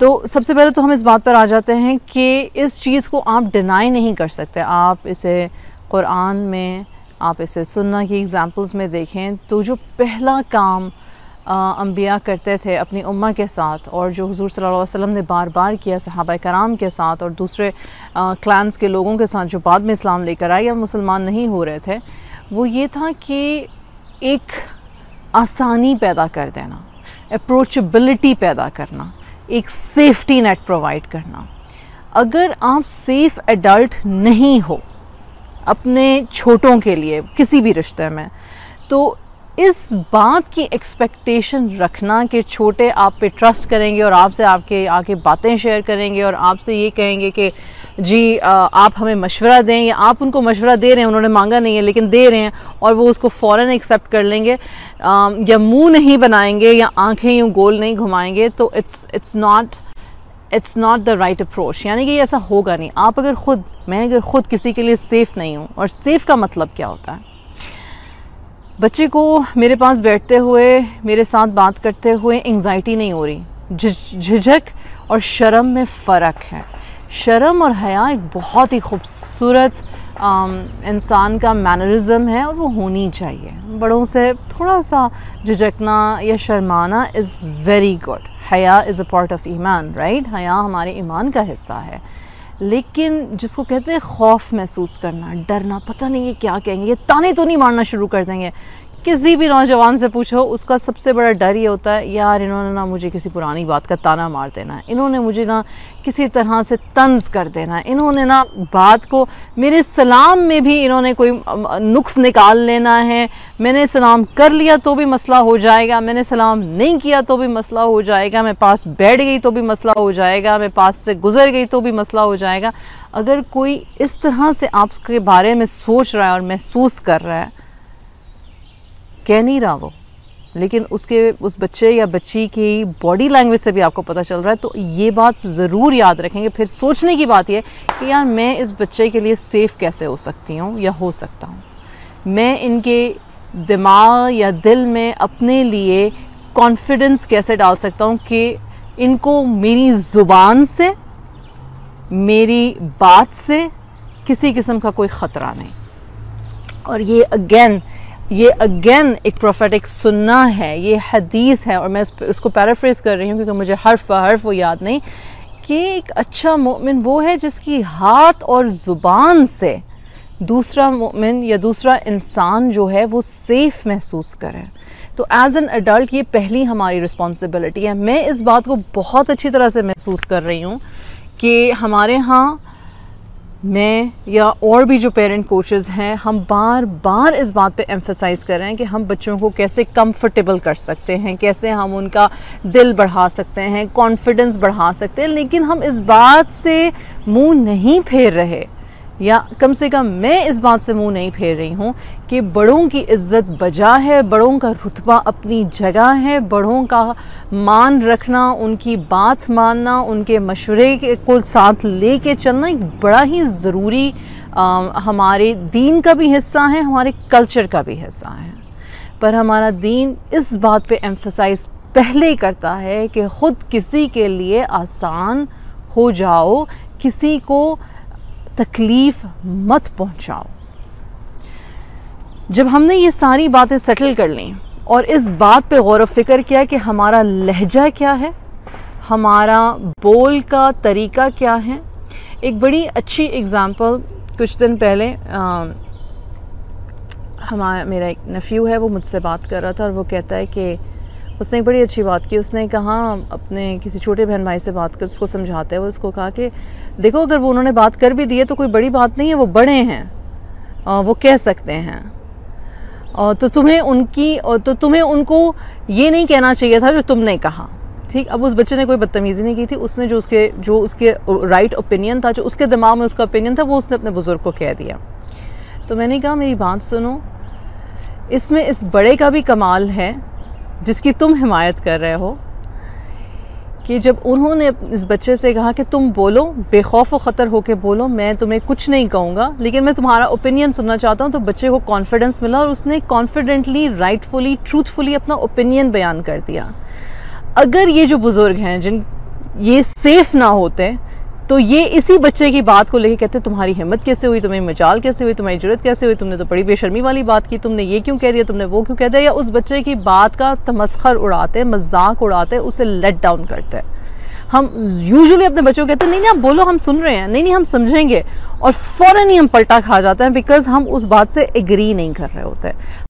तो सबसे पहले तो हम इस बात पर आ जाते हैं कि इस चीज़ को आप डिनाई नहीं कर सकते। आप इसे कुरान में, आप इसे सुन्ना की एग्ज़ाम्पल्स में देखें तो जो पहला काम अंबिया करते थे अपनी उम्मा के साथ, और जो हुज़ूर सल्लल्लाहु अलैहि वसल्लम ने बार बार किया सहाबा कराम के साथ और दूसरे क्लान्स के लोगों के साथ जो बाद में इस्लाम लेकर आए या मुसलमान नहीं हो रहे थे, वो ये था कि एक आसानी पैदा कर देना, अप्रोचेबिलिटी पैदा करना, एक सेफ्टी नेट प्रोवाइड करना। अगर आप सेफ़ एडल्ट नहीं हो अपने छोटों के लिए किसी भी रिश्ते में, तो इस बात की एक्सपेक्टेशन रखना कि छोटे आप पे ट्रस्ट करेंगे और आपसे आपके आके बातें शेयर करेंगे और आपसे ये कहेंगे कि जी आप हमें मशवरा दें, या आप उनको मशवरा दे रहे हैं, उन्होंने मांगा नहीं है लेकिन दे रहे हैं, और वो उसको फ़ौरन एक्सेप्ट कर लेंगे, या मुंह नहीं बनाएंगे या आंखें यूँ गोल नहीं घुमाएंगे, तो it's not the right approach. यानी कि ऐसा होगा नहीं। आप अगर मैं अगर ख़ुद किसी के लिए सेफ़ नहीं हूँ, और सेफ़ का मतलब क्या होता है, बच्चे को मेरे पास बैठते हुए, मेरे साथ बात करते हुए एंग्जाइटी नहीं हो रही, झिझक और शर्म में फ़र्क है। शर्म और हया एक बहुत ही खूबसूरत इंसान का मैनरिज़म है और वो होनी चाहिए। बड़ों से थोड़ा सा झिझकना या शर्माना इज़ वेरी गुड। हया इज़ अ पार्ट ऑफ ईमान, राइट? हया हमारे ईमान का हिस्सा है। लेकिन जिसको कहते हैं खौफ महसूस करना, डरना, पता नहीं ये क्या कहेंगे, ये ताने तो नहीं मारना शुरू कर देंगे। किसी भी नौजवान से पूछो, उसका सबसे बड़ा डर ये होता है, यार इन्होंने ना मुझे किसी पुरानी बात का ताना मार देना है, इन्होंने मुझे ना किसी तरह से तंज कर देना है, इन्होंने ना बात को, मेरे सलाम में भी इन्होंने कोई नुक्स निकाल लेना है, मैंने सलाम कर लिया तो भी मसला हो जाएगा, मैंने सलाम नहीं किया तो भी मसला हो जाएगा, मैं पास बैठ गई तो भी मसला हो जाएगा, मैं पास से गुजर गई तो भी मसला हो जाएगा। अगर कोई इस तरह से आपके बारे में सोच रहा है और महसूस कर रहा है, कह नहीं रहा वो, लेकिन उस बच्चे या बच्ची की बॉडी लैंग्वेज से भी आपको पता चल रहा है, तो ये बात ज़रूर याद रखेंगे। फिर सोचने की बात ये कि यार मैं इस बच्चे के लिए सेफ़ कैसे हो सकती हूँ या हो सकता हूँ, मैं इनके दिमाग या दिल में अपने लिए कॉन्फिडेंस कैसे डाल सकता हूँ कि इनको मेरी ज़ुबान से, मेरी बात से किसी किस्म का कोई ख़तरा नहीं। और ये अगेन एक प्रोफेटिक सुन्ना है, ये हदीस है, और मैं उसको पैराफ्रेज कर रही हूँ क्योंकि मुझे हर्फ ब हर्फ वो याद नहीं, कि एक अच्छा मोमिन वो है जिसकी हाथ और ज़ुबान से दूसरा मोमिन या दूसरा इंसान जो है वो सेफ़ महसूस करे। तो एज एन एडल्ट ये पहली हमारी रिस्पॉन्सिबिलिटी है। मैं इस बात को बहुत अच्छी तरह से महसूस कर रही हूँ कि हमारे यहाँ मैं या और भी जो पेरेंट कोचेज़ हैं, हम बार बार इस बात पे एम्फसाइज़ कर रहे हैं कि हम बच्चों को कैसे कंफर्टेबल कर सकते हैं, कैसे हम उनका दिल बढ़ा सकते हैं, कॉन्फिडेंस बढ़ा सकते हैं, लेकिन हम इस बात से मुंह नहीं फेर रहे, या कम से कम मैं इस बात से मुंह नहीं फेर रही हूँ कि बड़ों की इज़्ज़त बजा है, बड़ों का रुतबा अपनी जगह है, बड़ों का मान रखना, उनकी बात मानना, उनके मशवरे को साथ ले कर चलना एक बड़ा ही ज़रूरी हमारे दीन का भी हिस्सा है, हमारे कल्चर का भी हिस्सा है। पर हमारा दीन इस बात पे एम्फसाइज़ पहले करता है कि ख़ुद किसी के लिए आसान हो जाओ, किसी को तकलीफ़ मत पहुंचाओ। जब हमने ये सारी बातें सेटल कर ली और इस बात पे गौर व फिक्र किया कि हमारा लहजा क्या है, हमारा बोल का तरीका क्या है, एक बड़ी अच्छी एग्ज़ाम्पल कुछ दिन पहले मेरा एक नेफ्यू है, वो मुझसे बात कर रहा था और वो कहता है कि उसने एक बड़ी अच्छी बात की। उसने कहा, अपने किसी छोटे बहन भाई से बात कर उसको समझाते हुए उसको कहा कि देखो, अगर वो उन्होंने बात कर भी दी है तो कोई बड़ी बात नहीं है, वो बड़े हैं, वो कह सकते हैं, तो तुम्हें उनको ये नहीं कहना चाहिए था जो तुमने कहा। ठीक, अब उस बच्चे ने कोई बदतमीज़ी नहीं की थी, उसने जो उसके राइट ओपिनियन था, जो उसके दिमाग में उसका ओपिनियन था, वो उसने अपने बुज़ुर्ग को कह दिया। तो मैंने कहा, मेरी बात सुनो, इसमें इस बड़े का भी कमाल है जिसकी तुम हिमायत कर रहे हो, कि जब उन्होंने इस बच्चे से कहा कि तुम बोलो, बेखौफ व ख़तर होके बोलो, मैं तुम्हें कुछ नहीं कहूँगा लेकिन मैं तुम्हारा ओपिनियन सुनना चाहता हूँ, तो बच्चे को कॉन्फिडेंस मिला और उसने कॉन्फिडेंटली, राइटफुली, ट्रूथफुली अपना ओपिनियन बयान कर दिया। अगर ये जो बुज़ुर्ग हैं ये सेफ ना होते तो ये इसी बच्चे की बात को लेके कहते तुम्हारी हिम्मत कैसे हुई, तुम्हें मजाल कैसे हुई, तुम्हारी जरूरत कैसे हुई, तुमने तो बड़ी बेशर्मी वाली बात की, तुमने ये क्यों कह दिया, तुमने वो क्यों कह दिया, या उस बच्चे की बात का तमस्खर उड़ाते, मजाक उड़ाते, उसे लेट डाउन करते। हम यूजुअली अपने बच्चों को कहते हैं नहीं नहीं आप बोलो हम सुन रहे हैं, नहीं नहीं हम समझेंगे, और फौरन ही हम पलटा खा जाते हैं बिकॉज हम उस बात से एग्री नहीं कर रहे होते।